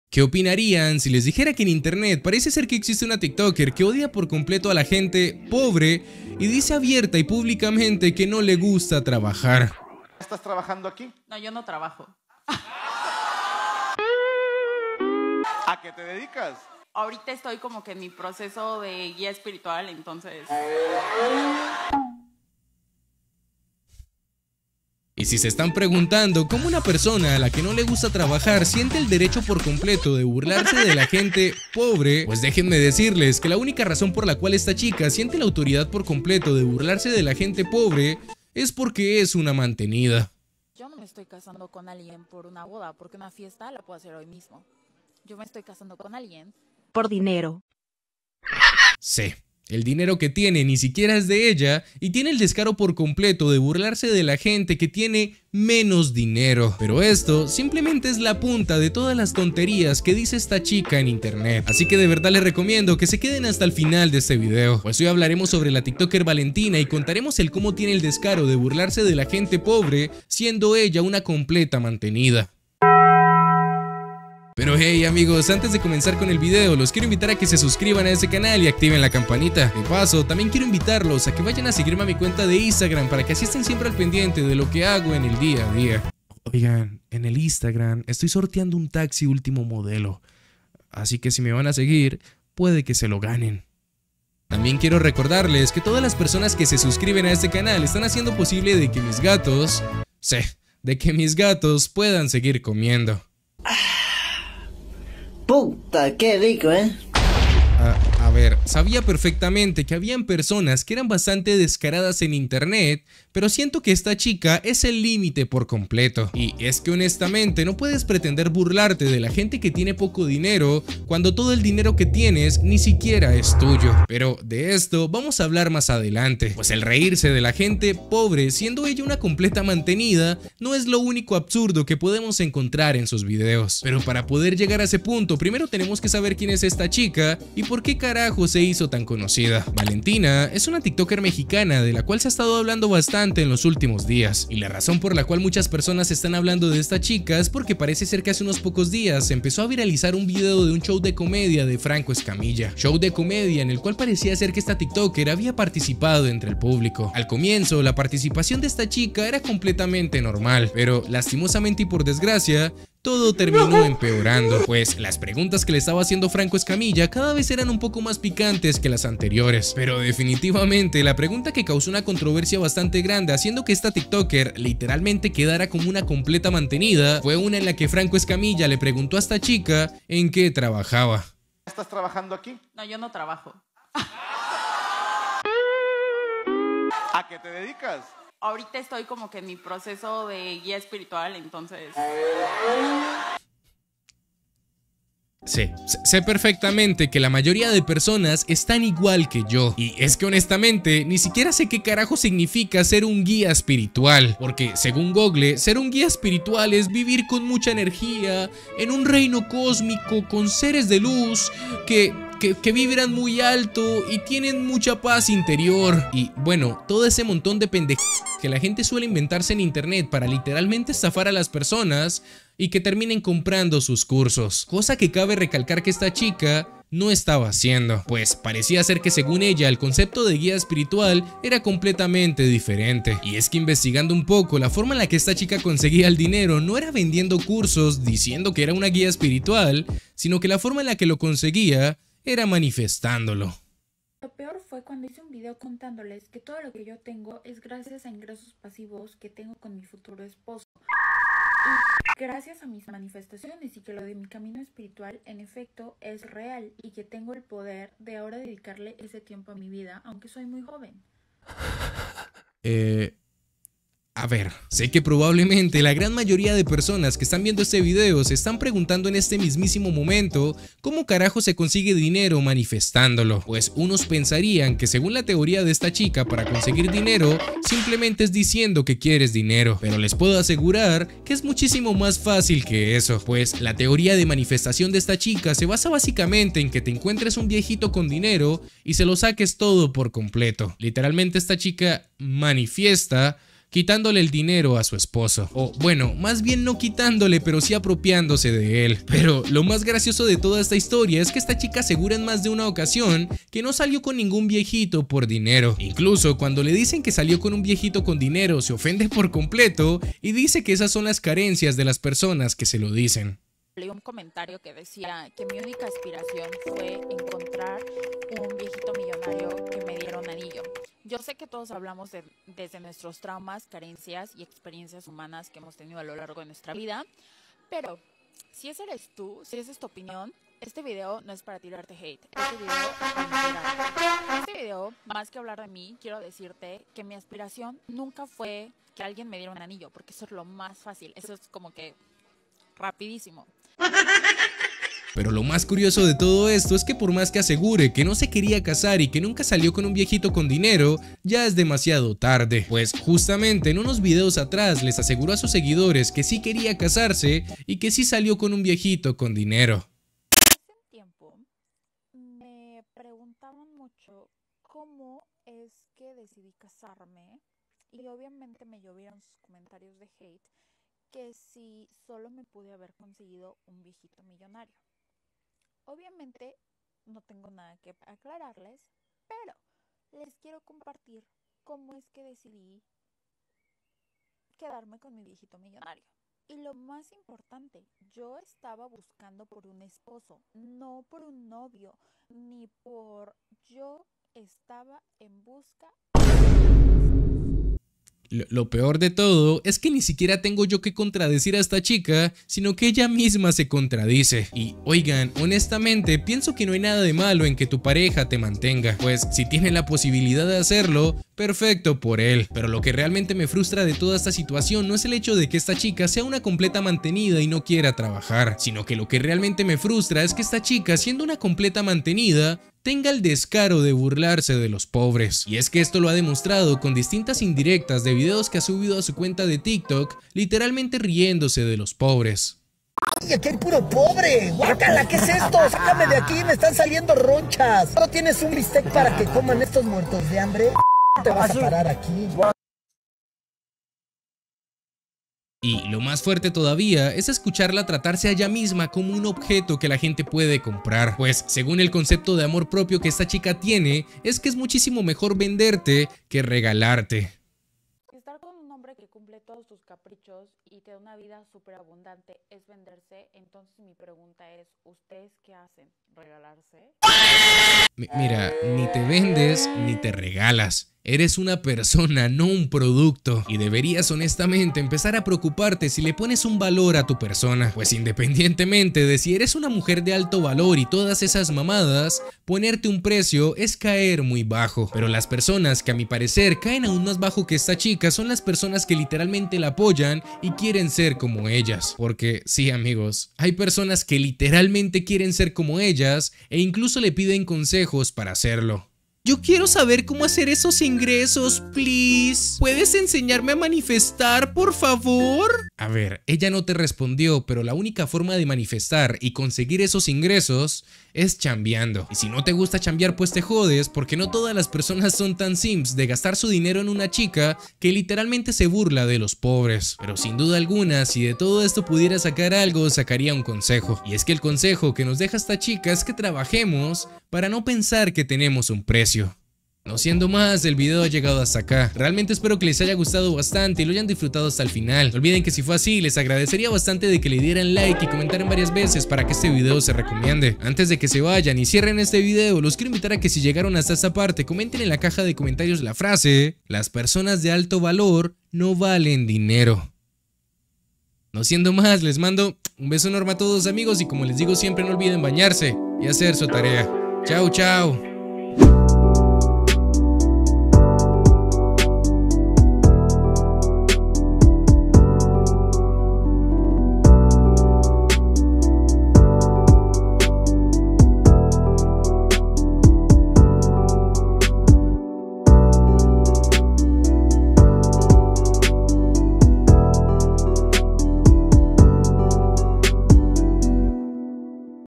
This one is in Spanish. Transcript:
¿Qué opinarían si les dijera que en internet parece ser que existe una TikToker que odia por completo a la gente pobre y dice abierta y públicamente que no le gusta trabajar? ¿Estás trabajando aquí? No, yo no trabajo. ¿A qué te dedicas? Ahorita estoy como que en mi proceso de guía espiritual, entonces... Y si se están preguntando cómo una persona a la que no le gusta trabajar siente el derecho por completo de burlarse de la gente pobre, pues déjenme decirles que la única razón por la cual esta chica siente la autoridad por completo de burlarse de la gente pobre es porque es una mantenida. Yo no me estoy casando con alguien por una boda, porque una fiesta la puedo hacer hoy mismo. Yo me estoy casando con alguien por dinero. Sí. El dinero que tiene ni siquiera es de ella y tiene el descaro por completo de burlarse de la gente que tiene menos dinero. Pero esto simplemente es la punta de todas las tonterías que dice esta chica en internet. Así que de verdad les recomiendo que se queden hasta el final de este video, pues hoy hablaremos sobre la TikToker Valentina y contaremos el cómo tiene el descaro de burlarse de la gente pobre siendo ella una completa mantenida. Pero hey amigos, antes de comenzar con el video, los quiero invitar a que se suscriban a este canal y activen la campanita. De paso, también quiero invitarlos a que vayan a seguirme a mi cuenta de Instagram para que así estén siempre al pendiente de lo que hago en el día a día. Oigan, en el Instagram estoy sorteando un taxi último modelo, así que si me van a seguir, puede que se lo ganen. También quiero recordarles que todas las personas que se suscriben a este canal están haciendo posible de que mis gatos, puedan seguir comiendo. Puta, qué rico, ¿eh? A ver, sabía perfectamente que habían personas que eran bastante descaradas en internet, pero siento que esta chica es el límite por completo. Y es que honestamente no puedes pretender burlarte de la gente que tiene poco dinero cuando todo el dinero que tienes ni siquiera es tuyo. Pero de esto vamos a hablar más adelante, pues el reírse de la gente pobre siendo ella una completa mantenida no es lo único absurdo que podemos encontrar en sus videos. Pero para poder llegar a ese punto, primero tenemos que saber quién es esta chica y por qué carajo se hizo tan conocida. Valentina es una TikToker mexicana de la cual se ha estado hablando bastante en los últimos días, y la razón por la cual muchas personas están hablando de esta chica es porque parece ser que hace unos pocos días se empezó a viralizar un video de un show de comedia de Franco Escamilla, show de comedia en el cual parecía ser que esta TikToker había participado entre el público. Al comienzo la participación de esta chica era completamente normal, pero lastimosamente y por desgracia todo terminó empeorando, pues las preguntas que le estaba haciendo Franco Escamilla cada vez eran un poco más picantes que las anteriores. Pero definitivamente la pregunta que causó una controversia bastante grande, haciendo que esta TikToker literalmente quedara como una completa mantenida, fue una en la que Franco Escamilla le preguntó a esta chica en qué trabajaba. ¿Estás trabajando aquí? No, yo no trabajo. ¿A qué te dedicas? Ahorita estoy como que en mi proceso de guía espiritual, entonces... Sí, sé perfectamente que la mayoría de personas están igual que yo, y es que honestamente ni siquiera sé qué carajo significa ser un guía espiritual, porque según Google, ser un guía espiritual es vivir con mucha energía en un reino cósmico con seres de luz que vibran muy alto y tienen mucha paz interior. Y bueno, todo ese montón de pendejadas que la gente suele inventarse en internet para literalmente estafar a las personas y que terminen comprando sus cursos. Cosa que cabe recalcar que esta chica no estaba haciendo, pues parecía ser que según ella el concepto de guía espiritual era completamente diferente. Y es que investigando un poco, la forma en la que esta chica conseguía el dinero no era vendiendo cursos diciendo que era una guía espiritual, sino que la forma en la que lo conseguía era manifestándolo. Lo peor fue cuando hice un video contándoles que todo lo que yo tengo es gracias a ingresos pasivos que tengo con mi futuro esposo. Y gracias a mis manifestaciones, y que lo de mi camino espiritual en efecto es real y que tengo el poder de ahora dedicarle ese tiempo a mi vida, aunque soy muy joven. A ver, sé que probablemente la gran mayoría de personas que están viendo este video se están preguntando en este mismísimo momento cómo carajo se consigue dinero manifestándolo, pues unos pensarían que según la teoría de esta chica para conseguir dinero simplemente es diciendo que quieres dinero, pero les puedo asegurar que es muchísimo más fácil que eso, pues la teoría de manifestación de esta chica se basa básicamente en que te encuentres un viejito con dinero y se lo saques todo por completo. Literalmente esta chica manifiesta quitándole el dinero a su esposo. O bueno, más bien no quitándole, pero sí apropiándose de él. Pero lo más gracioso de toda esta historia es que esta chica asegura en más de una ocasión que no salió con ningún viejito por dinero. Incluso cuando le dicen que salió con un viejito con dinero, se ofende por completo y dice que esas son las carencias de las personas que se lo dicen. Leí un comentario que decía que mi única aspiración fue encontrar un viejito millonario que me diera un anillo. Yo sé que todos hablamos desde nuestros traumas, carencias y experiencias humanas que hemos tenido a lo largo de nuestra vida, pero si ese eres tú, si esa es tu opinión, este video no es para tirarte hate, este video es para inspirarte. Este video, más que hablar de mí, quiero decirte que mi aspiración nunca fue que alguien me diera un anillo, porque eso es lo más fácil, eso es como que rapidísimo. Pero lo más curioso de todo esto es que por más que asegure que no se quería casar y que nunca salió con un viejito con dinero, ya es demasiado tarde. Pues justamente en unos videos atrás les aseguró a sus seguidores que sí quería casarse y que sí salió con un viejito con dinero. Hace un tiempo me preguntaban mucho cómo es que decidí casarme y obviamente me llovieron sus comentarios de hate que si solo me pude haber conseguido un viejito millonario. Obviamente no tengo nada que aclararles, pero les quiero compartir cómo es que decidí quedarme con mi viejito millonario. Y lo más importante, yo estaba buscando por un esposo, no por un novio, ni por... Yo estaba en busca... Lo peor de todo es que ni siquiera tengo yo que contradecir a esta chica, sino que ella misma se contradice. Y oigan, honestamente pienso que no hay nada de malo en que tu pareja te mantenga, pues si tiene la posibilidad de hacerlo, perfecto por él. Pero lo que realmente me frustra de toda esta situación no es el hecho de que esta chica sea una completa mantenida y no quiera trabajar, sino que lo que realmente me frustra es que esta chica, siendo una completa mantenida, tenga el descaro de burlarse de los pobres. Y es que esto lo ha demostrado con distintas indirectas de videos que ha subido a su cuenta de TikTok, literalmente riéndose de los pobres. ¡Ay, aquí hay puro pobre! ¡Guácala! ¿Qué es esto? ¡Sácame de aquí! ¡Me están saliendo ronchas! ¿No tienes un bistec para que coman estos muertos de hambre? Te vas a parar aquí. Y lo más fuerte todavía es escucharla tratarse a ella misma como un objeto que la gente puede comprar. Pues según el concepto de amor propio que esta chica tiene, es que es muchísimo mejor venderte que regalarte. Estar con un hombre que cumple todos tus caprichos y te da una vida súper abundante es venderse. Entonces mi pregunta es, ¿ustedes qué hacen? ¿Regalarse? Mira, ni te vendes ni te regalas. Eres una persona, no un producto, y deberías honestamente empezar a preocuparte si le pones un valor a tu persona, pues independientemente de si eres una mujer de alto valor y todas esas mamadas, ponerte un precio es caer muy bajo. Pero las personas que a mi parecer caen aún más bajo que esta chica son las personas que literalmente la apoyan y quieren ser como ellas. Porque sí, amigos, hay personas que literalmente quieren ser como ellas e incluso le piden consejos para hacerlo. Yo quiero saber cómo hacer esos ingresos, please. ¿Puedes enseñarme a manifestar, por favor? A ver, ella no te respondió, pero la única forma de manifestar y conseguir esos ingresos es chambeando. Y si no te gusta chambear, pues te jodes, porque no todas las personas son tan simps de gastar su dinero en una chica que literalmente se burla de los pobres. Pero sin duda alguna, si de todo esto pudiera sacar algo, sacaría un consejo. Y es que el consejo que nos deja esta chica es que trabajemos para no pensar que tenemos un precio. No siendo más, el video ha llegado hasta acá. Realmente espero que les haya gustado bastante y lo hayan disfrutado hasta el final. No olviden que si fue así, les agradecería bastante de que le dieran like y comentaran varias veces para que este video se recomiende. Antes de que se vayan y cierren este video, los quiero invitar a que si llegaron hasta esta parte, comenten en la caja de comentarios la frase: las personas de alto valor no valen dinero. No siendo más, les mando un beso enorme a todos, amigos, y como les digo siempre, no olviden bañarse y hacer su tarea. Chao, chao.